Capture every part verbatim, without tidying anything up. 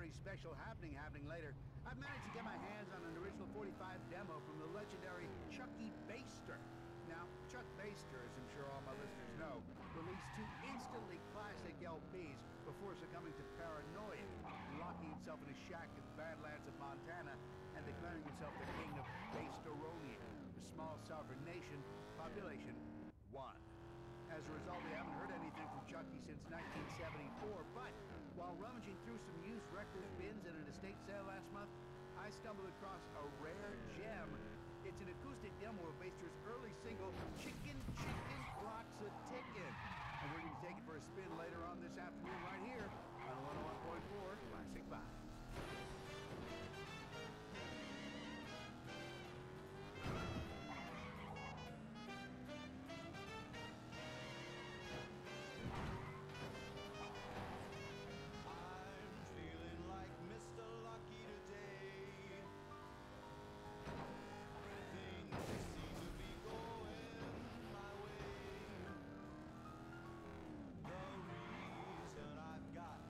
very special happening happening later. I've managed to get my hands on an original forty-five demo from the legendary Chucky Baster. Now, Chuck Baster, as I'm sure all my listeners know, released two instantly classic L Ps before succumbing to paranoia, locking himself in a shack in the Badlands of Montana and declaring himself the king of Basteronia, a small sovereign nation, population one. As a result, we haven't heard anything from Chucky since nineteen seventy-four, but while rummaging through some used records bins at an estate sale last month, I stumbled across a rare gem. It's an acoustic demo of Baster's early single, Chicken Chicken Clock's a Tickin'. And we're going to take it for a spin later on this afternoon right here on one oh one point four Classic Vibes. Got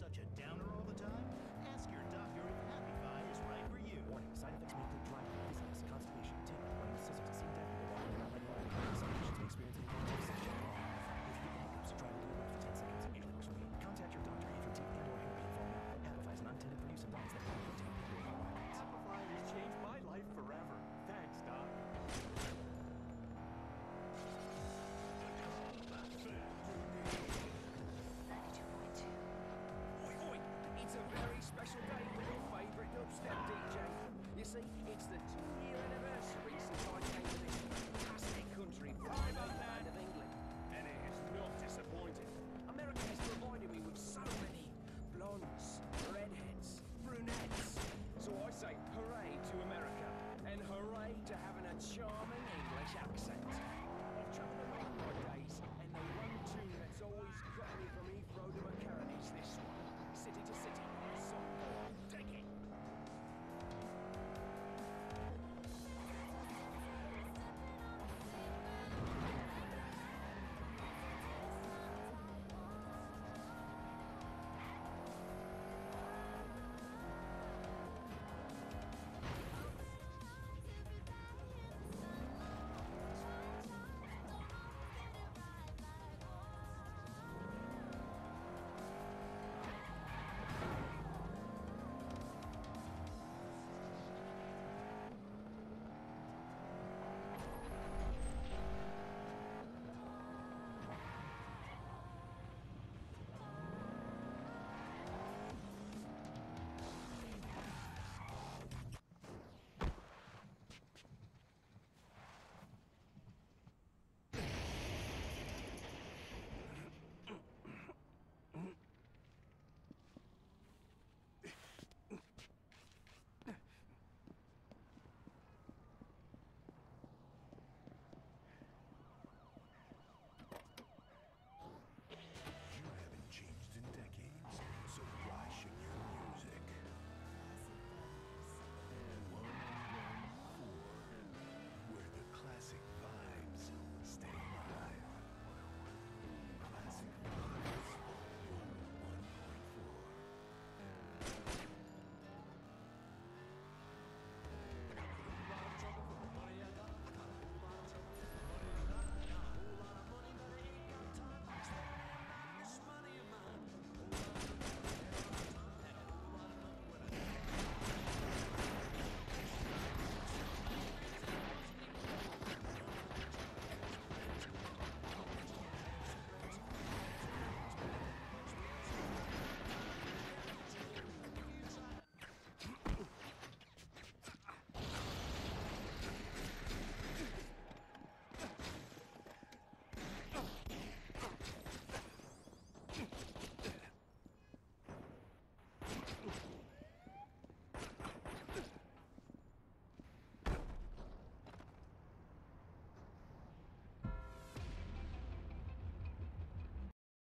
such a downer